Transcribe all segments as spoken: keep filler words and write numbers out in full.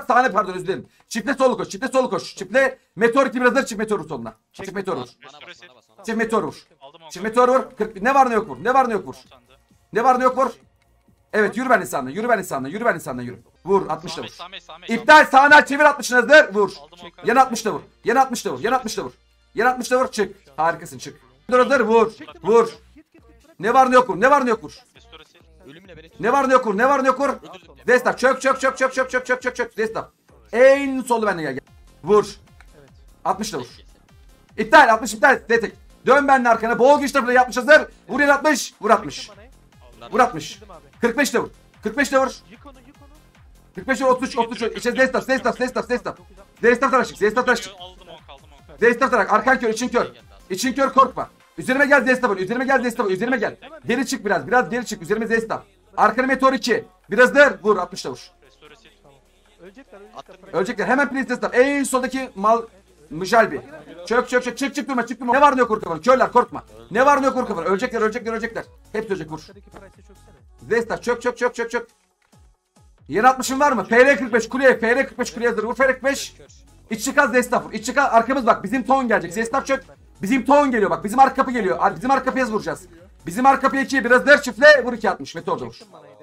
sahne pardon özür dilerim. Çiftle solu koş. Çiftle solu koş. Çiftle meteor iki biraz da çift meteor vur soluna. Çift meteor vur. Çift meteor vur. Çift meteor vur. kırk ne var ne yok vur. Ne var ne yok vur. Ne var ne yok vur. Evet yürü ben insanla. Yürü ben insanla. Yürü ben insanla yürü. Vur altmışta vur. İptal sağına çevir altmışını hazır. Vur. Yan altmışta vur. Yan altmışta vur. Yan altmışta vur. Yan altmışta vur. Çık. Harikasın çık. Dur hazır vur. Vur. Ne var ne yok vur. Ne var ne yok vur. Ne var ne yok vur. Ne var ne yok vur. Destak çök çök çök çök çök çök çök çök çök. Destak. En solu bende gel gel. Vur. altmışta vur. İptal altmış iptal. Detek. Dön benimle arkana. Bol güç tarafına yapmış hazır. Vur yan altmış. Vur altmış. Vur altmış. kırk beş de vur. kırk beş de vur. kırk beş otuz üç otuz üç. İçe Zestaf Zestaf Zestaf Zestaf. Zestaf taraşık. Zestaf taraşık. Zestaf tarak. Arkan kör. için kör. İçin kör korkma. Üzerime gel Zestaf. Üzerime gel Zestaf. Üzerime gel. Geri çık biraz. Biraz geri çık. Üzerime Zestaf. Arkana meteor iki. Biraz der. Vur altmış da vur. Ölecekler. Hemen please Zestaf. En soldaki mal Müjalbi. Çök çök çök çık çık durma çık durma. Ne var ne yok vur kafanı. Körler korkma. Ne var ne yok vur kafanı. Ölecekler ölecekler ölecekler. Hepsi ölecek vur. Zestaf çök çök çök çök çök. Yer altmışın var mı? F R kırk beş kuleye. F R kırk beş kuleye hazır. Vur F R kırk beş. İç çıkaz Zestaf vur. İç çıkaz arkamız bak. Bizim ton gelecek. Zestaf çök. Bizim ton geliyor bak. Bizim arka kapı geliyor. Bizim arka kapıya vuracağız. Bizim arka kapıya ikiye biraz der çiftle. Vur iki altmış. Meteor da vur.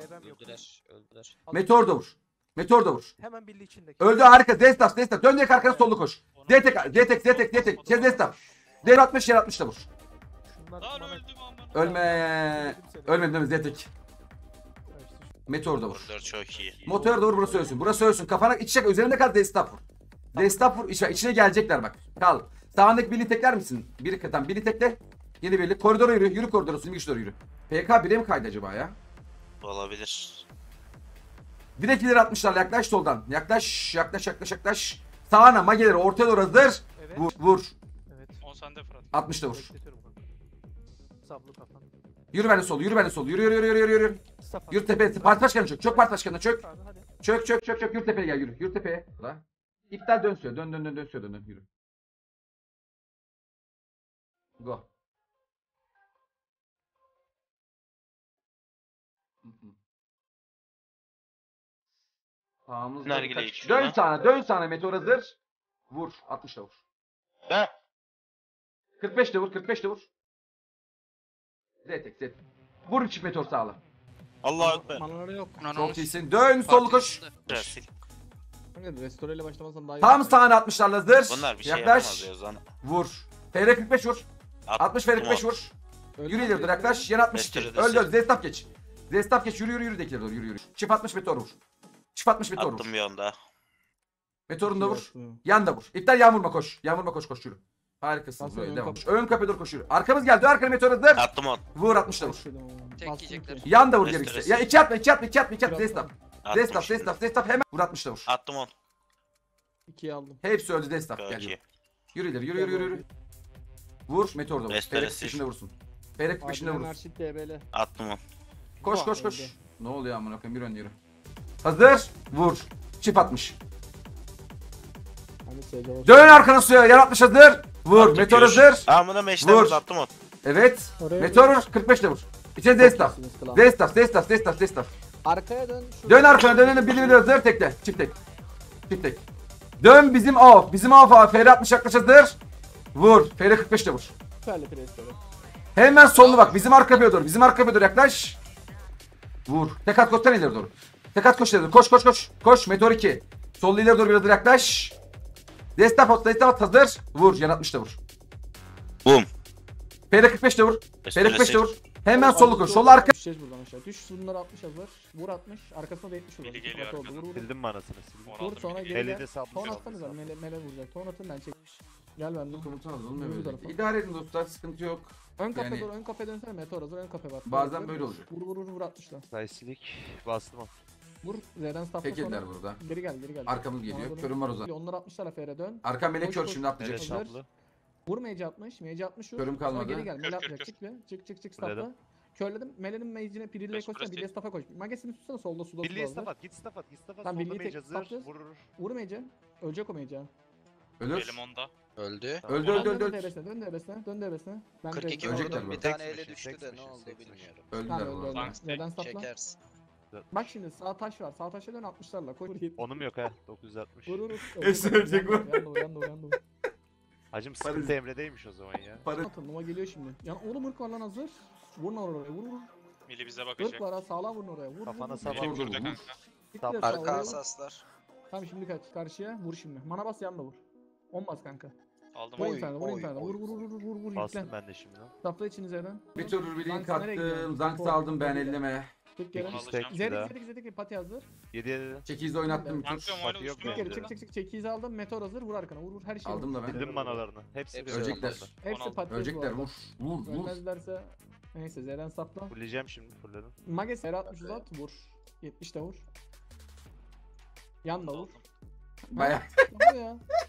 Meteor da vur. Meteor da vur. Öldü harika. Zestaf Zestaf. Dön direkt arkana sollu koş. Detek detek detek detek. Çez Zestaf. Yer altmış yer altmış da vur. Ölme. Ölmedin değil mi Zetek? Meteor da vur. Çok iyi. Motor da vur burası ölsün. Burası ölsün. Kafana içecek. Üzerinde kal Zestaf vur. Zestaf vur. İçine, içine gelecekler bak. Kal. Sağındaki birliği tekler misin? Biri katan. Biri tekle. Yeni birlik. Koridora yürü. Yürü koridora. Sümük doğru yürü. P K bire mi kaydı acaba ya? Olabilir. Direkt ileri atmışlar. Yaklaş soldan. Yaklaş. Yaklaş yaklaş yaklaş. Sağına mageleri ortaya doğru hazır. Evet. Vur. Vur. Evet. on sende Fırat. altmış da vur. Bekletiyorum kanka. Sablı kafan. Yürü beni sol. Yürü beni sol. Yürü yürü yürü yürü yürü. yürü. Yürü tepeye. Parti başkanı çök. Çök parti başkanına çök. Çök çök çök çök. Yürü tepeye gel yürü. Yürü tepeye. La. İptal dön suya. Dön dön dön dön suya dön dön. Yürü. Go. Sağımızda Nargile kaç- içiyor Dön lan. sağına. Dön sağına. Meteor hazır. Vur. altmış da vur. He? kırk beş de vur. kırk beş de vur. Zetek zet. Vur çift meteor sağla. Allahu Ekber. Manaları yok. Çok iyisin. Dön sol koş. Resil. Kanka restoreyle başlamasan daha iyi. Tam sağına altmışlarla hazır. Bunlar bir şey Yaklaş. yapamaz ya Ozan. Vur. F R kırk beş vur. At- altmış F R kırk beş Tamam. vur. Yürü ileri dur yaklaş. Yen altmış iki. Restore Öldü desin. öldü. Zestaf geç. Zestaf geç. Yürü yürü yürü dekleri doğru yürü yürü. Çift altmış meteor vur. Çift altmış meteor vur. Attım bir anda. Meteorunu da vur. Yan da vur. İptal yan vurma koş. Yan vurma koş koş yürü. Harikasın. Nasıl Böyle ön devam. kapı? Ön kapıya doğru koş yürü. Arkamız geldi. Arkana meteor hazır. Attım on. Vur altmış da vur. Tek yiyecekler. Yan da vur Restore gerekirse. desin. Ya iki atma iki atma iki atma iki atma. Zestaf. Attım Zestaf şimdi. Zestaf Zestaf hemen. Vur altmış da vur. Attım on. ikiye aldım. Hepsi öldü Zestaf. Çok Gel iyi. yürü. Yürü ileri yürü yürü yürü. yürü. Vur meteor da vur. Restore Ferek sil. peşinde vursun. Ferek peşinde Adile vursun. Merşit D B L. Attım on. Koş Vah, koş koş. öldü. Ne oluyor amına koyayım bir ön yürü. Hazır. Vur. Çift atmış. Hani S C olsun. Dön arkana suya. Yer atmış hazır. Vur. Attım Meteor görüş. hazır. Amına meşte Vur. vur. Attım on. Evet. Oraya Meteor vur. kırk beş de vur. İçe Zestaf. iyisiniz klan. Zestaf Zestaf Zestaf Zestaf. Arkaya dön. Şu Dön arkana dön dön. Bili bili hazır. Tekle. Çift tek. Çift tek. Dön bizim av. Bizim av av. F R altmış yaklaş hazır. Vur. F R kırk beş de vur. Süperli restore. Hemen sollu bak. Bizim arka kapıya doğru. Bizim arka kapıya doğru yaklaş. Vur. Tek at koştan ileri doğru. Tek at koş ileri doğru. Koş koş koş. Koş. Meteor iki. Sollu ileri doğru biraz daha yaklaş. Destaf at. Destaf at hazır. Vur. Yan altmış da vur. Bum. F R kırk beş de vur. F R kırk beş de vur. Hemen Oğlum, sollu koş. altmış Sol oldu. arka. Düşeceğiz buradan aşağı. Düş bunları altmış hazır. Vur altmış. Arkasına da yetmiş vur. Biri İki geliyor parti oldu. arkadan. Vur vur. Sildim manasını sildim. Vur sonra geri Elinde gel. sablı Ton sablı atsanıza. sablı. Mele, mele vuracak. Ton atın ben çek. Gel benden. Komutan Yürü olmuyor tarafa. böyle. İdare edin dostlar. Sıkıntı yok. Ön kafe Yani- dur. Ön kafe dönsene. Meteor hazır. Ön kafe bak. Bazen Vur, böyle vur. olacak. Vur vur vur vur altmışla. Saysilik bastım on. Vur. Z'den stopla Tek sonra. yediler burada. Geri gel geri gel. Arkamız geliyor. Ona Körüm var o zaman. Onlar altmışlar F'ye dön. Arkam melek Koş, kör koş. şimdi atlayacak. Evet Hazır. sablı. Vur mage atmış. Mage atmış vur. Körüm Sonra kalmadı. geri gel. Mele Kör, atacak. kör, Çık be. Çık çık çık Fulledim. stopla. Körledim. Mele'nin mage'ine Pirille'ye Press, koşsana. press Birliğe staff'a koş. Mage'sini tutsana solda suda Birliğe suda staff hazır. at git staff at git staff at. Tamam, Solda birliği mage tek hazır. stoplayacağız. Vurur. Vur mage'e. Ölecek o mage'e. Ölür. Elim onda. Öldü. Öldü Dön öldü dön öldü. dön öldü. DB'sine. Dön DB'sine. Dön DB'sine. Ben kırk iki de- Ölecekler vurdum. bu. Bir tane Tek ele mişi, düştü tek de ne mişi, oldu tek mişi. bilmiyorum. Öldüler Tamam bu öldü arada. öldü. Neden stopla? Çekersin. Bak şimdi sağ taş var. Sağ taşa dön altmışlarla. Koy vur yetmiş. Onun yok ha. dokuz yüz altmış. Vur vur vur. Hepsi ölecek bu. Yandı vur yandı vur yandı vur. Hacım sıkıntı Emre'deymiş o zaman ya. Para Atın Nova geliyor şimdi. Yani oğlum ırk var lan hazır. Vurun oraya vur vur. Mili bize Irk bakacak. var ha sağlam vurun oraya. Vur Kafana vur. sabah Mili vur, burada vur. kanka. Siktir et Arka sağa, oraya Arka vur. asaslar. Tamam şimdi kaç karşıya vur şimdi. Mana bas yanına vur. on bas kanka. Aldım Vur Oy, inferno vur oy, inferno. oy. Vur vur vur vur vur vur Bastım yüklen. ben de şimdi lan. Sapla içinize eren. Meteor bir link Zanks nereye gidiyor? attım. Zanks Spor, aldım ben spor elleme. Tık geri. İki Alacağım. stack bir Zedik daha. zedik zedik pati hazır. yedi yedi. Çekizde oynattım bir tur. Yankıyorum Fatih oyunu yok üstüme. mu? Geri çık çık çık çekiyiz aldım. Meteor hazır vur arkana vur vur her şeyi. Aldım da ben. Bildim manalarını. Hepsi Hepsi bir Ölecekler. arada. Hepsi Aldım. pati. Ölecekler vur. Vur vur. Ölmezlerse neyse Zeren sapla. Fulleyeceğim şimdi fulledim. Mages her altmış uzat vur. yetmiş de vur. Yan da vur. Aldım. Baya. Hadi ya.